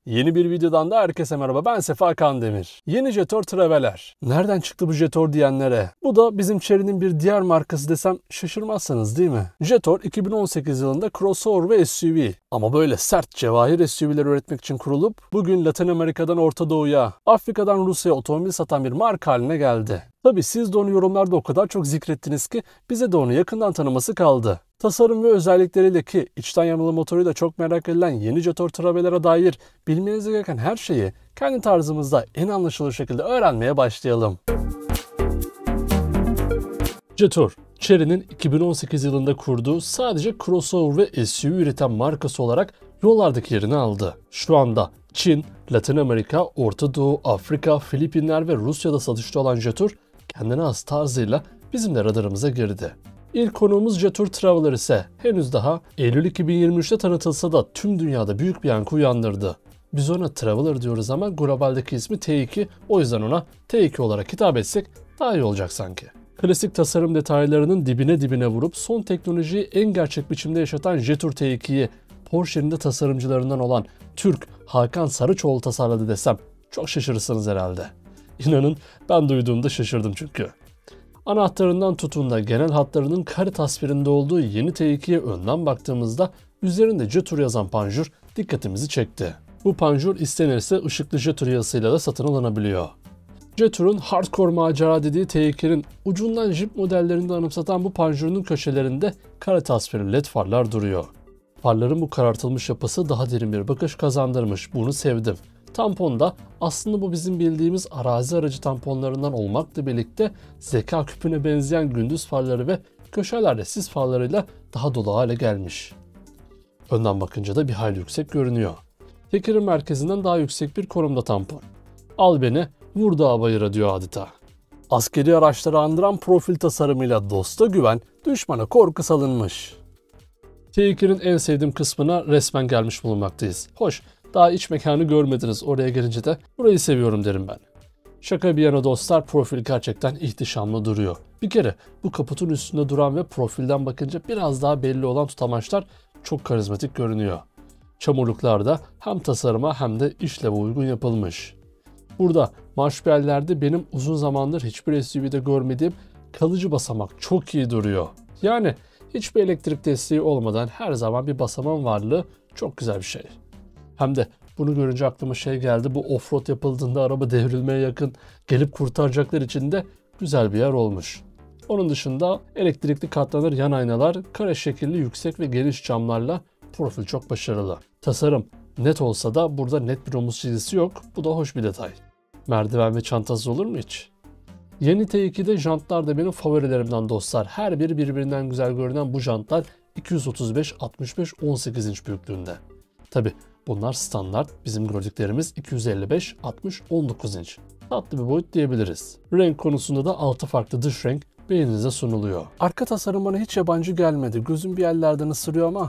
Yeni bir videodan da herkese merhaba, ben Sefa Kandemir. Yeni Jetor Traveler. Nereden çıktı bu Jetor diyenlere? Bu da bizim Chery'nin bir diğer markası desem şaşırmazsınız değil mi? Jetor 2018 yılında crossover ve SUV. Ama böyle sert cevahir SUV'ler üretmek için kurulup bugün Latin Amerika'dan Orta Doğu'ya, Afrika'dan Rusya'ya otomobil satan bir marka haline geldi. Tabi siz de onu yorumlarda o kadar çok zikrettiniz ki bize de onu yakından tanıması kaldı. Tasarım ve özellikleriyle ki içten yanmalı motoruyla çok merak edilen yeni Jetor Traveler'a dair bilmeniz gereken her şeyi kendi tarzımızda en anlaşılır şekilde öğrenmeye başlayalım. Jetor, Chery'nin 2018 yılında kurduğu sadece crossover ve SUV üreten markası olarak yollardaki yerini aldı. Şu anda Çin, Latin Amerika, Orta Doğu, Afrika, Filipinler ve Rusya'da satışta olan Jetor kendine has tarzıyla bizim de radarımıza girdi. İlk konuğumuz Jetor Traveler ise henüz daha Eylül 2023'te tanıtılsa da tüm dünyada büyük bir yankı uyandırdı. Biz ona Traveler diyoruz ama globaldeki ismi T2, o yüzden ona T2 olarak hitap etsek daha iyi olacak sanki. Klasik tasarım detaylarının dibine vurup son teknolojiyi en gerçek biçimde yaşatan Jetor T2'yi Porsche'nin de tasarımcılarından olan Türk Hakan Sarıçoğlu tasarladı desem çok şaşırırsınız herhalde. İnanın ben duyduğumda şaşırdım çünkü. Anahtarından tutun da genel hatlarının kare tasvirinde olduğu yeni T2'ye önden baktığımızda üzerinde Jetor yazan panjur dikkatimizi çekti. Bu panjur istenirse ışıklı Jetor yazısıyla da satın alınabiliyor. Jetor'un hardcore macera dediği T2'nin ucundan Jeep modellerini anımsatan bu panjurun köşelerinde kare tasvirli led farlar duruyor. Farların bu karartılmış yapısı daha derin bir bakış kazandırmış, bunu sevdim. Tampon da aslında bu bizim bildiğimiz arazi aracı tamponlarından olmakla birlikte zeka küpüne benzeyen gündüz farları ve köşelerde sis farlarıyla daha dolu hale gelmiş. Önden bakınca da bir hayli yüksek görünüyor. Tekerin merkezinden daha yüksek bir konumda tampon. Al beni, vur dağa bayıra diyor adeta. Askeri araçları andıran profil tasarımıyla dosta güven, düşmana korku salınmış. T2'nin en sevdiğim kısmına resmen gelmiş bulunmaktayız. Hoş, daha iç mekanı görmediniz, oraya gelince de burayı seviyorum derim ben. Şaka bir yana dostlar, profil gerçekten ihtişamlı duruyor. Bir kere bu kaputun üstünde duran ve profilden bakınca biraz daha belli olan tutamaçlar çok karizmatik görünüyor. Çamurluklar da hem tasarıma hem de işleve uygun yapılmış. Burada marşpiyerlerde benim uzun zamandır hiçbir SUV'de görmediğim kalıcı basamak çok iyi duruyor. Yani hiçbir elektrik desteği olmadan her zaman bir basamağın varlığı çok güzel bir şey. Hem de bunu görünce aklıma şey geldi, bu offroad yapıldığında araba devrilmeye yakın gelip kurtaracaklar için de güzel bir yer olmuş. Onun dışında elektrikli katlanır yan aynalar, kare şekilli yüksek ve geniş camlarla profil çok başarılı. Tasarım net olsa da burada net bir omuz çizgisi yok, bu da hoş bir detay. Merdiven ve çantası olur mu hiç? Yeni T2'de jantlar da benim favorilerimden dostlar. Her biri birbirinden güzel görünen bu jantlar 235, 65, 18 inç büyüklüğünde. Tabi bunlar standart, bizim gördüklerimiz 255, 60, 19 inç. Tatlı bir boyut diyebiliriz. Renk konusunda da 6 farklı dış renk beğeninize sunuluyor. Arka tasarım bana hiç yabancı gelmedi. Gözüm bir yerlerden ısırıyor ama.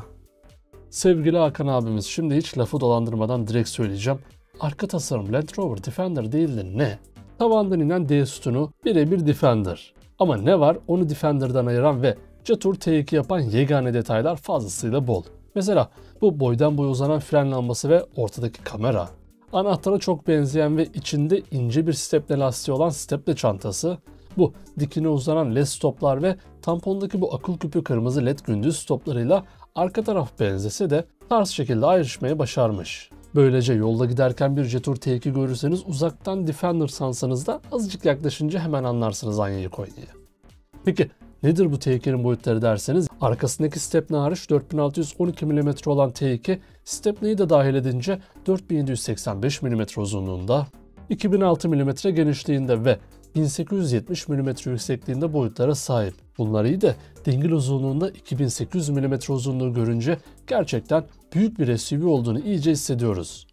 Sevgili Hakan abimiz, şimdi hiç lafı dolandırmadan direkt söyleyeceğim. Arka tasarım Land Rover Defender değil de ne? Tavandan inen D sütunu birebir Defender. Ama ne var onu Defender'dan ayıran ve Jetor T2 yapan yegane detaylar fazlasıyla bol. Mesela bu boydan boya uzanan fren lambası ve ortadaki kamera. Anahtara çok benzeyen ve içinde ince bir stepne lastiği olan stepne çantası. Bu dikine uzanan led stoplar ve tampondaki bu akıl küpü kırmızı led gündüz stoplarıyla arka taraf benzese de tarz şekilde ayrışmayı başarmış. Böylece yolda giderken bir Jetor T2 görürseniz uzaktan Defender sansanız da azıcık yaklaşınca hemen anlarsınız Anya'yı Konya'yı. Peki nedir bu T2'nin boyutları derseniz, arkasındaki stepne hariç 4612 mm olan T2, stepneyi de dahil edince 4785 mm uzunluğunda, 2006 mm genişliğinde ve 1870 mm yüksekliğinde boyutlara sahip. Bunlar iyi de dingil uzunluğunda 2800 mm uzunluğu görünce gerçekten büyük bir SUV olduğunu iyice hissediyoruz.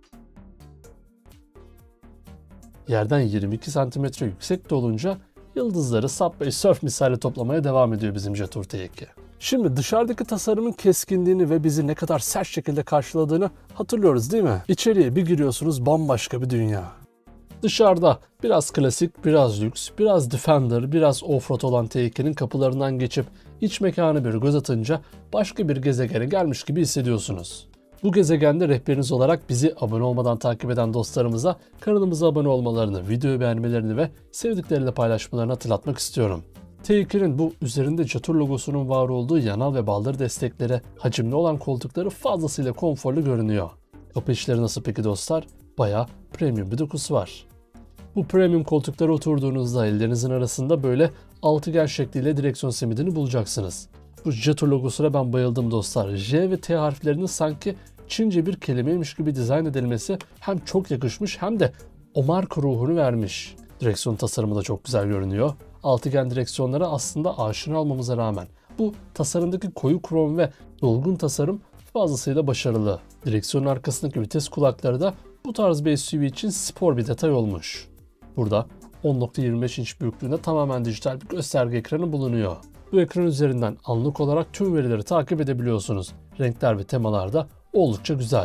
Yerden 22 cm yüksekte olunca yıldızları Subway Surf misali toplamaya devam ediyor bizim Jetor T2. Şimdi dışarıdaki tasarımın keskinliğini ve bizi ne kadar sert şekilde karşıladığını hatırlıyoruz değil mi? İçeriye bir giriyorsunuz, bambaşka bir dünya. Dışarıda biraz klasik, biraz lüks, biraz Defender, biraz offroad olan T2'nin kapılarından geçip iç mekanı bir göz atınca başka bir gezegene gelmiş gibi hissediyorsunuz. Bu gezegende rehberiniz olarak bizi abone olmadan takip eden dostlarımıza kanalımıza abone olmalarını, videoyu beğenmelerini ve sevdikleriyle paylaşmalarını hatırlatmak istiyorum. T2'nin bu üzerinde Jetour logosunun var olduğu yanal ve baldır destekleri, hacimli olan koltukları fazlasıyla konforlu görünüyor. Kapı işleri nasıl peki dostlar? Bayağı premium bir dokusu var. Bu premium koltuklara oturduğunuzda ellerinizin arasında böyle altıgen şekliyle direksiyon simidini bulacaksınız. Bu Jetour logosuna ben bayıldım dostlar. J ve T harflerinin sanki Çince bir kelimeymiş gibi dizayn edilmesi hem çok yakışmış hem de o marka ruhunu vermiş. Direksiyon tasarımı da çok güzel görünüyor. Altıgen direksiyonlara aslında aşina olmamıza rağmen bu tasarımdaki koyu krom ve dolgun tasarım fazlasıyla başarılı. Direksiyonun arkasındaki vites kulakları da bu tarz bir SUV için spor bir detay olmuş. Burada 10.25 inç büyüklüğünde tamamen dijital bir gösterge ekranı bulunuyor. Bu ekran üzerinden anlık olarak tüm verileri takip edebiliyorsunuz. Renkler ve temalar da oldukça güzel.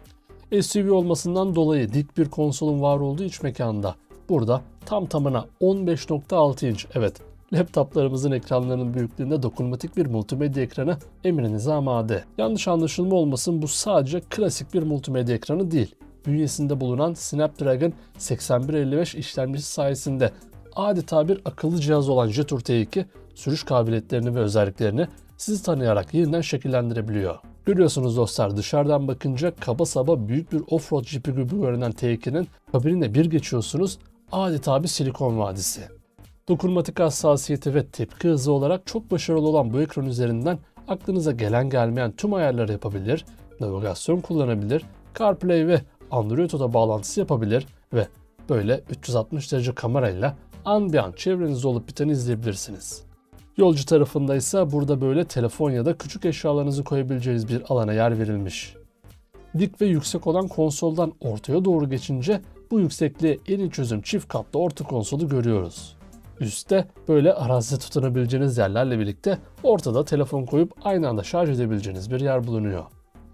SUV olmasından dolayı dik bir konsolun var olduğu iç mekanda burada tam tamına 15.6 inç, evet, laptoplarımızın ekranlarının büyüklüğünde dokunmatik bir multimedya ekranı emrinize amade. Yanlış anlaşılma olmasın, bu sadece klasik bir multimedya ekranı değil. Bünyesinde bulunan Snapdragon 8155 işlemcisi sayesinde adeta bir akıllı cihaz olan Jetour T2 sürüş kabiliyetlerini ve özelliklerini sizi tanıyarak yeniden şekillendirebiliyor. Görüyorsunuz dostlar, dışarıdan bakınca kaba saba büyük bir offroad jipi gibi görünen T2'nin kabinine bir geçiyorsunuz, adeta bir silikon vadisi. Dokunmatik hassasiyeti ve tepki hızı olarak çok başarılı olan bu ekran üzerinden aklınıza gelen gelmeyen tüm ayarları yapabilir, navigasyon kullanabilir, CarPlay ve Android Auto bağlantısı yapabilir ve böyle 360 derece kamerayla an be an çevrenizde olup biteni izleyebilirsiniz. Yolcu tarafında ise burada böyle telefon ya da küçük eşyalarınızı koyabileceğiniz bir alana yer verilmiş. Dik ve yüksek olan konsoldan ortaya doğru geçince bu yüksekliğe en iyi çözüm çift katlı orta konsolu görüyoruz. Üstte böyle arazide tutunabileceğiniz yerlerle birlikte ortada telefon koyup aynı anda şarj edebileceğiniz bir yer bulunuyor.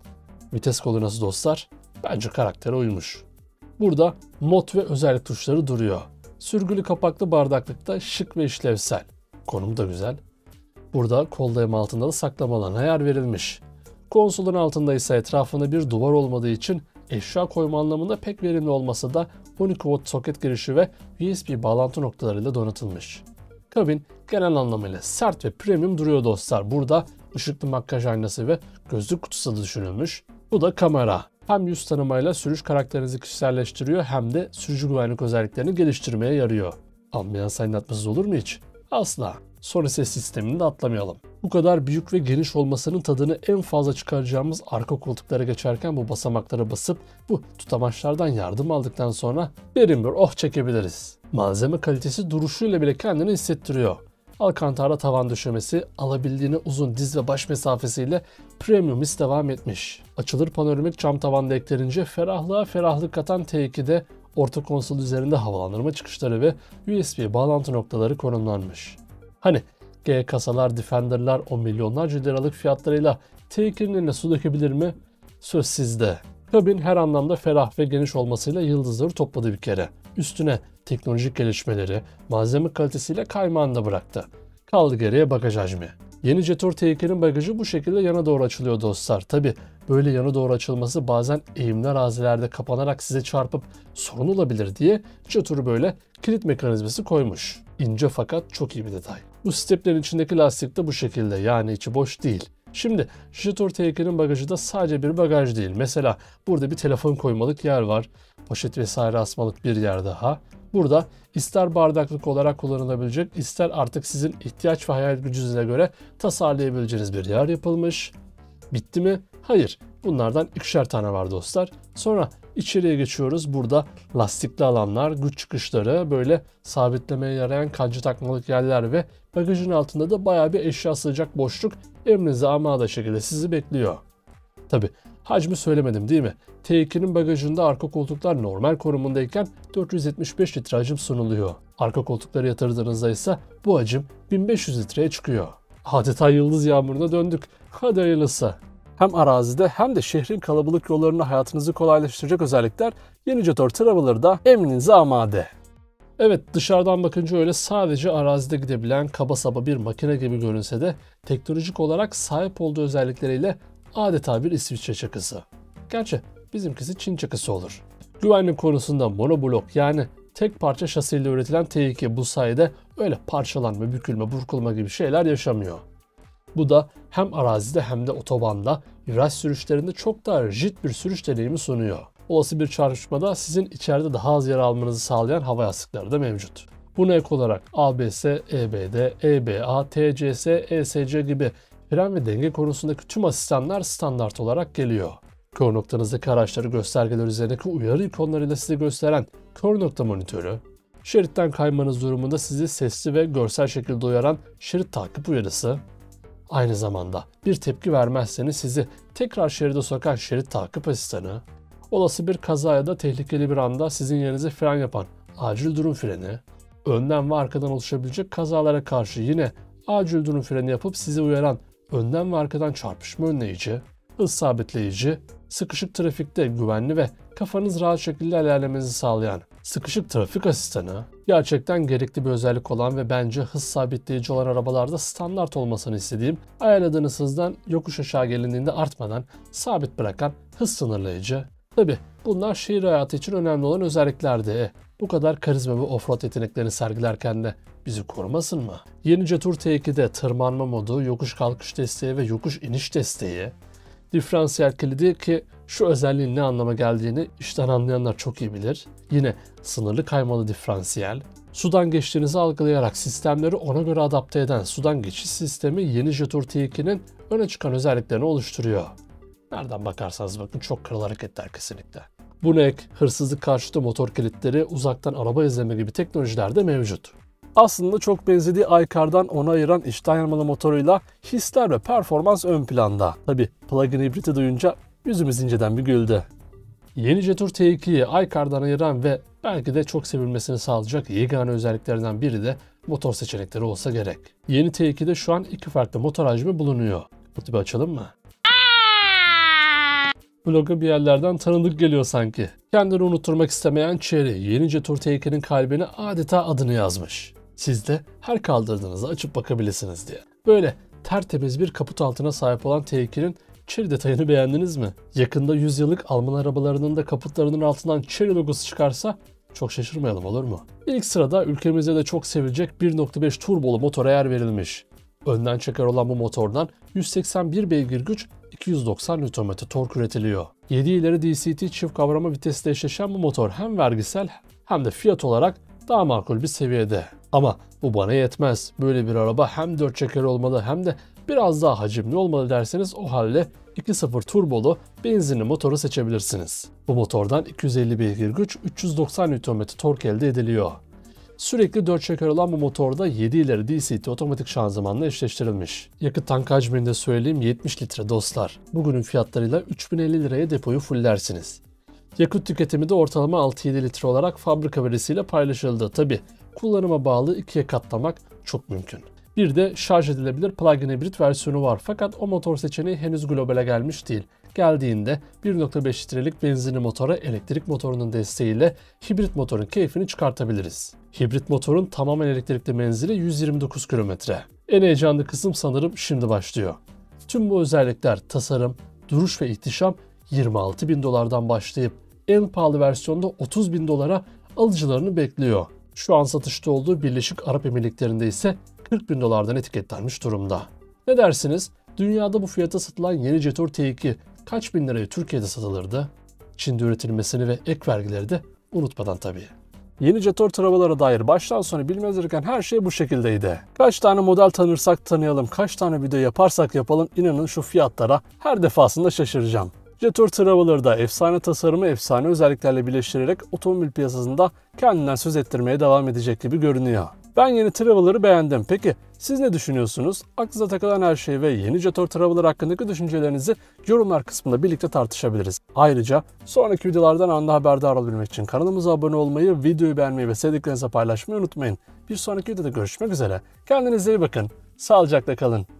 Vites kolu nasıl dostlar? Bence karaktere uymuş. Burada mod ve özellik tuşları duruyor. Sürgülü kapaklı bardaklıkta şık ve işlevsel. Konum da güzel. Burada kol dayanma altında da saklama alanına yer verilmiş. Konsolun altında ise etrafında bir duvar olmadığı için eşya koyma anlamında pek verimli olmasa da 12 volt soket girişi ve USB bağlantı noktalarıyla donatılmış. Kabin genel anlamıyla sert ve premium duruyor dostlar. Burada ışıklı makyaj aynası ve gözlük kutusu da düşünülmüş. Bu da kamera. Hem yüz tanımayla sürüş karakterinizi kişiselleştiriyor hem de sürücü güvenlik özelliklerini geliştirmeye yarıyor. Ambiyans aydınlatmasız olur mu hiç? Asla. Sony ses sistemini de atlamayalım. Bu kadar büyük ve geniş olmasının tadını en fazla çıkaracağımız arka koltuklara geçerken bu basamaklara basıp bu tutamaçlardan yardım aldıktan sonra derin bir oh çekebiliriz. Malzeme kalitesi duruşuyla bile kendini hissettiriyor. Alcantara tavan döşemesi alabildiğine uzun diz ve baş mesafesiyle premium his devam etmiş. Açılır panoramik cam tavan da eklenince ferahlığa ferahlık katan T2'de orta konsol üzerinde havalandırma çıkışları ve USB bağlantı noktaları konumlanmış. Hani G kasalar, Defender'lar o milyonlarca liralık fiyatlarıyla T2'nin eline su dökebilir mi? Söz sizde. Kabin her anlamda ferah ve geniş olmasıyla yıldızları topladı bir kere. Üstüne teknolojik gelişmeleri, malzeme kalitesiyle kaymağını da bıraktı. Kaldı geriye bagaj hacmi. Yeni Jetour T2'nin bagajı bu şekilde yana doğru açılıyor dostlar. Tabi böyle yana doğru açılması bazen eğimli arazilerde kapanarak size çarpıp sorun olabilir diye Jetour böyle kilit mekanizması koymuş. İnce fakat çok iyi bir detay. Bu steplerin içindeki lastik de bu şekilde, yani içi boş değil. Şimdi Jetour T2'nin bagajı da sadece bir bagaj değil. Mesela burada bir telefon koymalık yer var. Poşet vesaire asmalık bir yer daha. Burada ister bardaklık olarak kullanılabilecek, ister artık sizin ihtiyaç ve hayal gücünüze göre tasarlayabileceğiniz bir yer yapılmış. Bitti mi? Hayır. Bunlardan ikişer tane var dostlar. Sonra içeriye geçiyoruz. Burada lastikli alanlar, güç çıkışları, böyle sabitlemeye yarayan kancı takmalık yerler ve bagajın altında da bayağı bir eşya sığacak boşluk emrinize amade şekilde sizi bekliyor. Tabi hacmi söylemedim değil mi? T2'nin bagajında arka koltuklar normal konumundayken 475 litre hacim sunuluyor. Arka koltukları yatırdığınızda ise bu hacim 1500 litreye çıkıyor. Adeta yıldız yağmuruna döndük. Hadi hayırlısı. Hem arazide hem de şehrin kalabalık yollarında hayatınızı kolaylaştıracak özellikler yeni Jetour Traveler'da emrinize amade. Evet, dışarıdan bakınca öyle sadece arazide gidebilen kaba saba bir makine gibi görünse de teknolojik olarak sahip olduğu özellikleriyle adeta bir İsviçre çakısı. Gerçi bizimkisi Çin çakısı olur. Güvenlik konusunda monoblok yani tek parça şasiyle üretilen T2 bu sayede öyle parçalanma, bükülme, burkulma gibi şeyler yaşamıyor. Bu da hem arazide hem de otobanda viraj sürüşlerinde çok daha rigid bir sürüş deneyimi sunuyor. Olası bir çarpışmada sizin içeride daha az yer almanızı sağlayan hava yastıkları da mevcut. Buna ek olarak ABS, EBD, EBA, TCS, ESC gibi fren ve denge konusundaki tüm asistanlar standart olarak geliyor. Kör noktanızdaki araçları göstergeler üzerindeki uyarı ikonlarıyla size gösteren kör nokta monitörü, şeritten kaymanız durumunda sizi sesli ve görsel şekilde uyaran şerit takip uyarısı, aynı zamanda bir tepki vermezseniz sizi tekrar şeride sokan şerit takip asistanı, olası bir kaza ya da tehlikeli bir anda sizin yerinize fren yapan acil durum freni, önden ve arkadan oluşabilecek kazalara karşı yine acil durum freni yapıp sizi uyaran önden ve arkadan çarpışma önleyici, hız sabitleyici, sıkışık trafikte güvenli ve kafanız rahat şekilde ilerlemenizi sağlayan sıkışık trafik asistanı, gerçekten gerekli bir özellik olan ve bence hız sabitleyici olan arabalarda standart olmasını istediğim, ayarladığınız hızdan yokuş aşağı gelindiğinde artmadan sabit bırakan hız sınırlayıcı. Tabi bunlar şehir hayatı için önemli olan özelliklerdi. Bu kadar karizma ve offroad yeteneklerini sergilerken de bizi korumasın mı? Yeni Jetour T2'de tırmanma modu, yokuş kalkış desteği ve yokuş iniş desteği, diferansiyel kilidi ki şu özelliğin ne anlama geldiğini işten anlayanlar çok iyi bilir. Yine sınırlı kaymalı diferansiyel, sudan geçtiğinizi algılayarak sistemleri ona göre adapte eden sudan geçiş sistemi yeni Jetour T2'nin öne çıkan özelliklerini oluşturuyor. Nereden bakarsanız bakın çok kral hareketler kesinlikle. Buna ek hırsızlık karşıtı motor kilitleri, uzaktan araba izleme gibi teknolojiler de mevcut. Aslında çok benzediği iCar'dan onu ayıran içten yanmalı motoruyla hisler ve performans ön planda. Tabi plug-in hibriti duyunca yüzümüz inceden bir güldü. Yeni Jetour T2'yi iCar'dan ayıran ve belki de çok sevilmesini sağlayacak yegane özelliklerinden biri de motor seçenekleri olsa gerek. Yeni T2'de şu an iki farklı motor hacmi bulunuyor. Bu tipi açalım mı? Vlog'a bir yerlerden tanıdık geliyor sanki. Kendini unutturmak istemeyen Chery, yeni Jetour T2'nin kalbine adeta adını yazmış. Siz de her kaldırdığınızda açıp bakabilirsiniz diye. Böyle tertemiz bir kaput altına sahip olan T2'nin Chery detayını beğendiniz mi? Yakında 100 yıllık Alman arabalarının da kaputlarının altından Chery logosu çıkarsa çok şaşırmayalım, olur mu? İlk sırada ülkemizde de çok sevilecek 1.5 turbolu motora yer verilmiş. Önden çeker olan bu motordan 181 beygir güç, 290 Nm tork üretiliyor. 7 ileri DCT çift kavrama vitesle eşleşen bu motor hem vergisel hem de fiyat olarak daha makul bir seviyede. Ama bu bana yetmez. Böyle bir araba hem 4 çeker olmalı hem de biraz daha hacimli olmalı derseniz o halde 2.0 turbolu benzinli motoru seçebilirsiniz. Bu motordan 250 beygir güç, 390 Nm tork elde ediliyor. Sürekli 4 çeker olan bu motorda 7 ileri DCT otomatik şanzımanla eşleştirilmiş. Yakıt tank hacmini de söyleyeyim, 70 litre dostlar. Bugünün fiyatlarıyla 3050 liraya depoyu fullersiniz. Yakıt tüketimi de ortalama 6-7 litre olarak fabrika verisiyle paylaşıldı. Tabi kullanıma bağlı ikiye katlamak çok mümkün. Bir de şarj edilebilir plug-in hibrit versiyonu var fakat o motor seçeneği henüz globale gelmiş değil. Geldiğinde 1.5 litrelik benzinli motora elektrik motorunun desteğiyle hibrit motorun keyfini çıkartabiliriz. Hibrit motorun tamamen elektrikli menzili 129 km. En heyecanlı kısım sanırım şimdi başlıyor. Tüm bu özellikler, tasarım, duruş ve ihtişam 26.000 dolardan başlayıp en pahalı versiyonda 30.000 dolara alıcılarını bekliyor. Şu an satışta olduğu Birleşik Arap Emirlikleri'nde ise 40.000 dolardan etiketlenmiş durumda. Ne dersiniz? Dünyada bu fiyata satılan yeni Jetour T2 kaç bin liraya Türkiye'de satılırdı? Çin'de üretilmesini ve ek vergileri de unutmadan tabii. Yeni Jetour arabalara dair baştan sona bilmeniz gereken her şey bu şekildeydi. Kaç tane model tanırsak tanıyalım, kaç tane video yaparsak yapalım, inanın şu fiyatlara her defasında şaşıracağım. Jetour arabaları da efsane tasarımı, efsane özelliklerle birleştirerek otomobil piyasasında kendinden söz ettirmeye devam edecek gibi görünüyor. Ben yeni Traveler'ı beğendim. Peki siz ne düşünüyorsunuz? Aklınıza takılan her şey ve yeni Jetour Traveler hakkındaki düşüncelerinizi yorumlar kısmında birlikte tartışabiliriz. Ayrıca sonraki videolardan anında haberdar olabilmek için kanalımıza abone olmayı, videoyu beğenmeyi ve sevdiklerinize paylaşmayı unutmayın. Bir sonraki videoda görüşmek üzere. Kendinize iyi bakın. Sağlıcakla kalın.